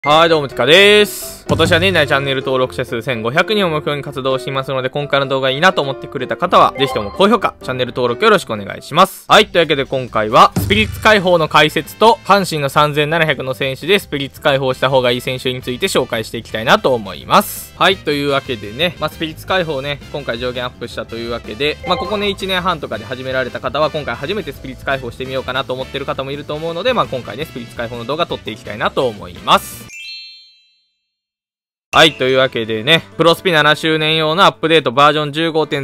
はい、どうも、てかでーす。今年は年内チャンネル登録者数1500人を目標に活動していますので、今回の動画いいなと思ってくれた方は、ぜひとも高評価、チャンネル登録よろしくお願いします。はい、というわけで今回は、スピリッツ解放の解説と、阪神の3700の選手でスピリッツ解放した方がいい選手について紹介していきたいなと思います。はい、というわけでね、スピリッツ解放ね、今回上限アップしたというわけで、ここね、1年半とかで始められた方は、今回初めてスピリッツ解放してみようかなと思ってる方もいると思うので、今回ね、スピリッツ解放の動画撮っていきたいなと思います。はい、というわけでね、プロスピ7周年用のアップデートバージョン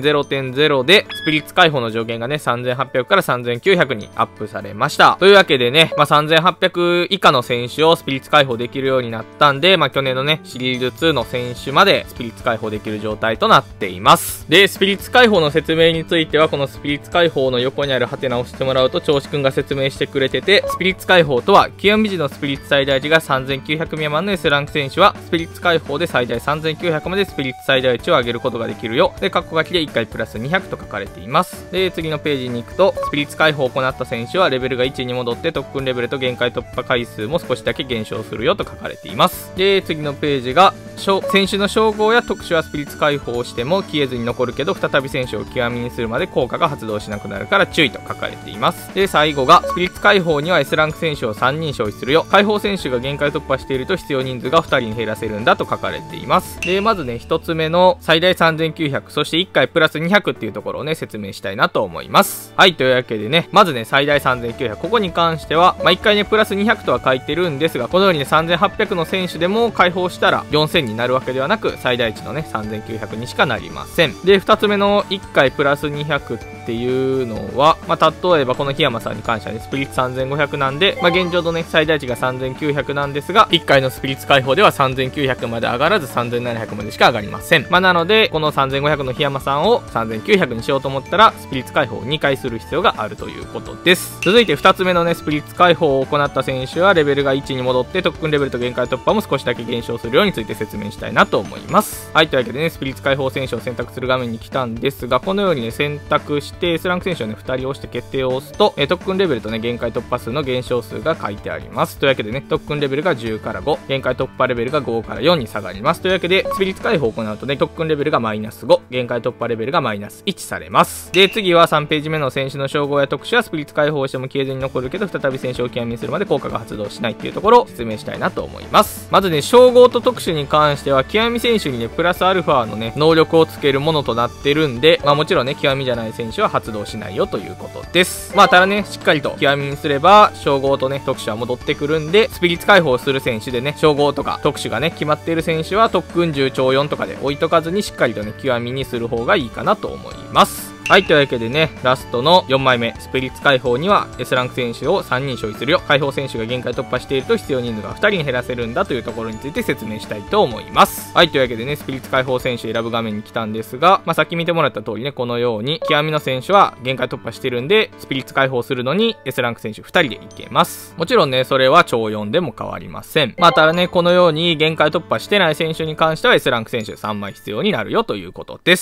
15.0.0 で、スピリッツ解放の上限がね、3800から3900にアップされました。というわけでね、3800以下の選手をスピリッツ解放できるようになったんで、去年のね、シリーズ2の選手までスピリッツ解放できる状態となっています。で、スピリッツ解放の説明については、このスピリッツ解放の横にあるハテナを押してもらうと、調子くんが説明してくれてて、スピリッツ解放とは、極み時のスピリッツ最大値が3900未満の S ランク選手は、スピリッツ解放で最大3900までスピリッツ最大値を上げることができるよ。で、括弧書きで1回プラス200と書かれています。で、次のページに行くと、スピリッツ解放を行った選手はレベルが1に戻って特訓レベルと限界突破回数も少しだけ減少するよと書かれています。で、次のページが、選手の称号や特殊はスピリッツ解放をしても消えずに残るけど、再び選手を極みにするまで効果が発動しなくなるから注意と書かれています。で、最後が、スピリッツ解放には S ランク選手を3人消費するよ。解放選手が限界突破していると必要人数が2人に減らせるんだと書かれています。で、まずね、1つ目の最大3900、そして1回プラス200っていうところをね、説明したいなと思います。はい、というわけでね、まずね、最大3900、ここに関しては、1回ね、プラス200とは書いてるんですが、このようにね、3800の選手でも解放したら4000になるわけではなく、最大値のね、3900にしかなりません。で、2つ目の1回プラス200っていうのは、例えばこの檜山さんに関してはね、スピリッツ3500なんで、現状のね、最大値が3900なんですが、1回のスピリッツ解放では3900まで上がらず3700までしか上がりません。なので、この3500の檜山さんを3900にしようと思ったら、スピリッツ解放を2回する必要があるということです。続いて2つ目のね、スピリッツ解放を行った選手は、レベルが1に戻って、特訓レベルと限界突破も少しだけ減少するようについて説明したいなと思います。はい、というわけでね、スピリッツ解放選手を選択する画面に来たんですが、このようにね、選択して、S ランク選手をね、2人押して決定を押すと、特訓レベルとね、限界突破数の減少数が書いてあります。というわけでね、特訓レベルが10から5、限界突破レベルが5から4に下がります。というわけで、スピリッツ解放を行うとね、特訓レベルがマイナス5、限界突破レベルがマイナス1されます。で、次は3ページ目の選手の称号や特殊はスピリッツ解放をしても消えずに残るけど、再び選手を極みにするまで効果が発動しないっていうところを説明したいなと思います。まずね、称号と特殊に関しては、極み選手にね、プラスアルファのね、能力をつけるものとなってるんで、もちろんね、極みじゃない選手は発動しないよということです。ただね、しっかりと極みにすれば、称号とね、特殊は戻ってくるんで、スピリッツ解放する選手でね、称号とか特殊がね、決まっている選手は特訓10超4とかで置いとかずにしっかりとね、極みにする方がいいかなと思います。はい、というわけでね、ラストの4枚目、スピリッツ解放には S ランク選手を3人消費するよ。解放選手が限界突破していると必要人数が2人に減らせるんだというところについて説明したいと思います。はい、というわけでね、スピリッツ解放選手選ぶ画面に来たんですが、さっき見てもらった通りね、このように、極みの選手は限界突破してるんで、スピリッツ解放するのに S ランク選手2人でいけます。もちろんね、それは超4でも変わりません。ただね、このように限界突破してない選手に関しては S ランク選手3枚必要になるよということです。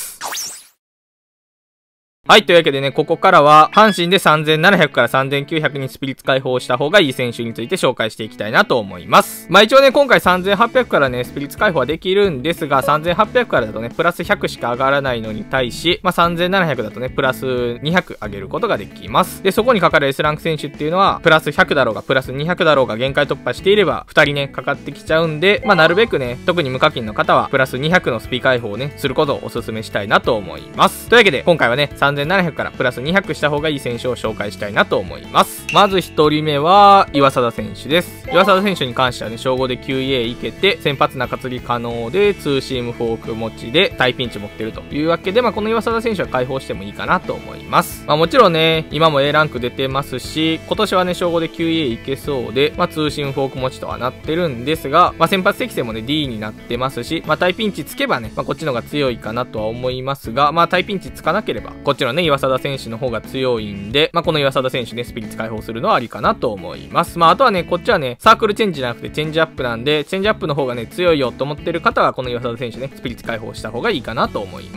はい、というわけでね、ここからは、阪神で3700から3900にスピリッツ解放した方がいい選手について紹介していきたいなと思います。一応ね、今回3800からね、スピリッツ解放はできるんですが、3800からだとね、プラス100しか上がらないのに対し、3700だとね、プラス200上げることができます。で、そこにかかる S ランク選手っていうのは、プラス100だろうが、プラス200だろうが限界突破していれば、2人ね、かかってきちゃうんで、なるべくね、特に無課金の方は、プラス200のスピ解放をね、することをお勧めしたいなと思います。というわけで、今回はね、3700からプラス200した方がいい選手を紹介したいなと思います。まず1人目は、岩貞選手です。岩貞選手に関してはね、称号で QA いけて、先発中継ぎ可能で、ツーシームフォーク持ちで、大ピンチ持ってるというわけで、この岩貞選手は解放してもいいかなと思います。もちろんね、今も A ランク出てますし、今年はね、称号で QA いけそうで、ツーシームフォーク持ちとはなってるんですが、先発適性もね、D になってますし、大ピンチつけばね、こっちの方が強いかなとは思いますが、大ピンチつかなければ、こっちのね、岩貞選手の方が強いんで、この岩貞選手ね、スピリッツ解放するのはありかなと思います。あとはね、こっちはね、サークルチェンジじゃなくてチェンジアップなんで、チェンジアップの方がね、強いよと思ってる方は、この岩貞選手ね、スピリッツ解放した方がいいかなと思います。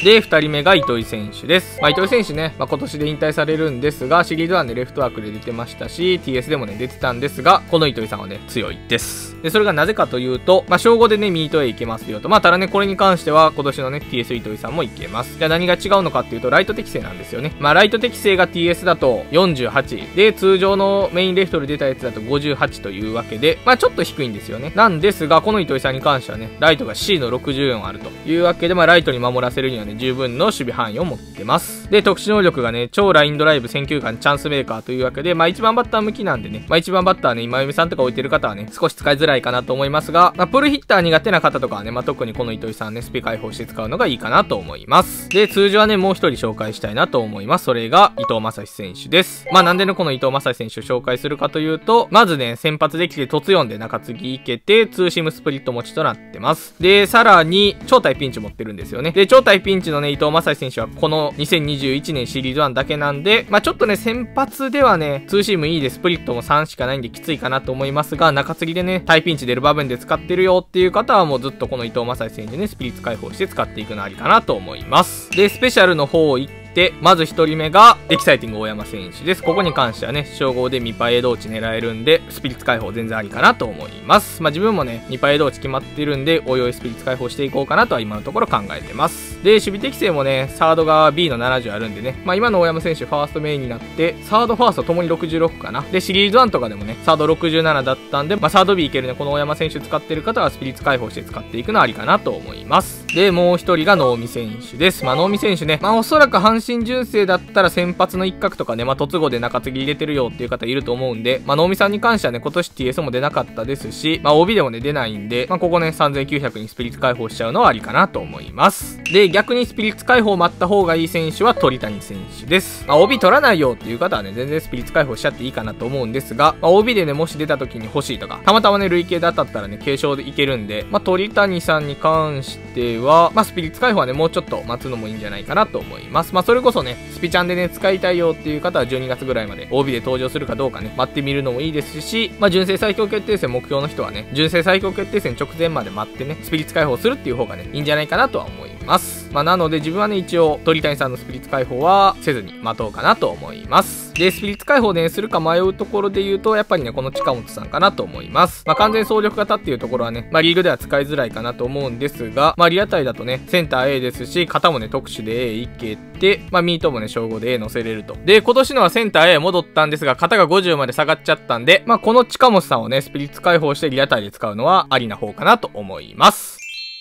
で、2人目が糸井選手です。糸井選手ね、今年で引退されるんですが、シリーズ1でレフトワークで出てましたし、TS でもね、出てたんですが、この糸井さんはね、強いです。で、それがなぜかというと、小5でね、ミートへ行けますよと。ただね、これに関しては、今年のね、TS 糸井さんも行けます。じゃあ何が違うのかっていうと、ライト適性なんですよね。ライト適性が TS だと48。で、通常のメインレフトで出たやつだと58というわけで、ちょっと低いんですよね。なんですが、この糸井さんに関してはね、ライトが C の64あるというわけで、ライトに守らせるにはね、十分の守備範囲を持ってます。で、特殊能力がね、超ラインドライブ選球眼チャンスメーカーというわけで、1番バッター向きなんでね、1番バッターね、今読さんとか置いてる方はね、少し使いづらいかなと思いますが、プルヒッター苦手な方とかはね、特にこの糸井さんね、スピ開放して使うのがいいかなと思います。で、通常はね、もう一人紹介したいなと思います。それが、伊藤将司選手です。なんでね、この伊藤将司選手を紹介するかというと、まずね、先発できて突4で中継ぎいけて、ツーシームスプリット持ちとなってます。で、さらに、超対ピンチ持ってるんですよね。で、超対ピンチのね、伊藤将司選手は、この2021年シリーズ1だけなんで、ちょっとね、先発ではね、ツーシームいいでスプリットも3しかないんできついかなと思いますが、中継ぎでね、対ピンチ出る場面で使ってるよっていう方はもうずっとこの伊藤将司選手ね、スピリッツ解放して使っていくのありかなと思います。で、スペシャルの方行って、まず1人目がエキサイティング大山選手です。ここに関してはね、称号でミパエ同値狙えるんで、スピリッツ解放全然ありかなと思います。自分もね、ミパエ同値決まってるんで、おいおいスピリッツ解放していこうかなとは今のところ考えてます。で、守備適性もね、サードが B の70あるんでね、今の大山選手ファーストメインになって、サードファーストともに66かな。で、シリーズ1とかでもね、サード67だったんで、サード B いけるね、この大山選手使ってる方はスピリッツ解放して使っていくのありかなと思います。で、もう一人が能見選手です。能見選手ね、おそらく阪神純正だったら先発の一角とかね、突後で中継ぎ入れてるよっていう方いると思うんで、能見さんに関してはね、今年 TS も出なかったですし、OB でもね、出ないんで、ここね、3900にスピリッツ解放しちゃうのはありかなと思います。で、逆にスピリッツ解放待った方がいい選手は鳥谷選手です。OB 取らないよっていう方はね、全然スピリッツ解放しちゃっていいかなと思うんですが、OB でね、もし出た時に欲しいとか、たまたまね、累計で当たったらね、継承でいけるんで、鳥谷さんに関しては、スピリッツ解放はね、もうちょっと待つのもいいんじゃないかなと思います。それこそね、スピチャンでね、使いたいよっていう方は12月ぐらいまで OB で登場するかどうかね、待ってみるのもいいですし、純正最強決定戦目標の人はね、純正最強決定戦直前まで待ってね、スピリッツ解放するっていう方がね、いいんじゃないかなとは思います。なので自分はね、一応、鳥谷さんのスピリッツ解放はせずに待とうかなと思います。で、スピリッツ解放で、ね、するか迷うところで言うと、やっぱりね、この近本さんかなと思います。完全総力型っていうところはね、リーグでは使いづらいかなと思うんですが、リアタイだとね、センター A ですし、肩もね、特殊で A いけて、ミートもね、称号で A 乗せれると。で、今年のはセンター A 戻ったんですが、肩が50まで下がっちゃったんで、この近本さんをね、スピリッツ解放してリアタイで使うのはありな方かなと思います。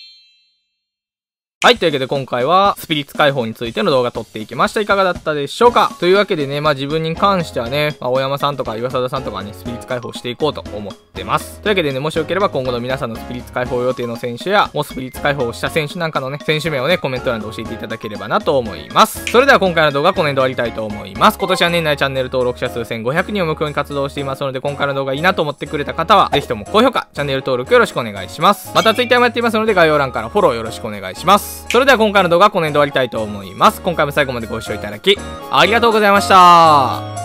はい。というわけで今回はスピリッツ解放についての動画撮っていきました。いかがだったでしょうか？というわけでね、自分に関してはね、大山さんとか岩貞さんとかね、スピリッツ解放していこうと思ってます。というわけでね、もしよければ今後の皆さんのスピリッツ解放予定の選手や、もうスピリッツ解放した選手なんかのね、選手名をね、コメント欄で教えていただければなと思います。それでは今回の動画はこの辺で終わりたいと思います。今年は年内チャンネル登録者数1500人を目標に活動していますので、今回の動画いいなと思ってくれた方は、ぜひとも高評価、チャンネル登録よろしくお願いします。また Twitter もやっていますので、概要欄からフォローよろしくお願いします。それでは今回の動画はこの辺で終わりたいと思います。今回も最後までご視聴いただきありがとうございました。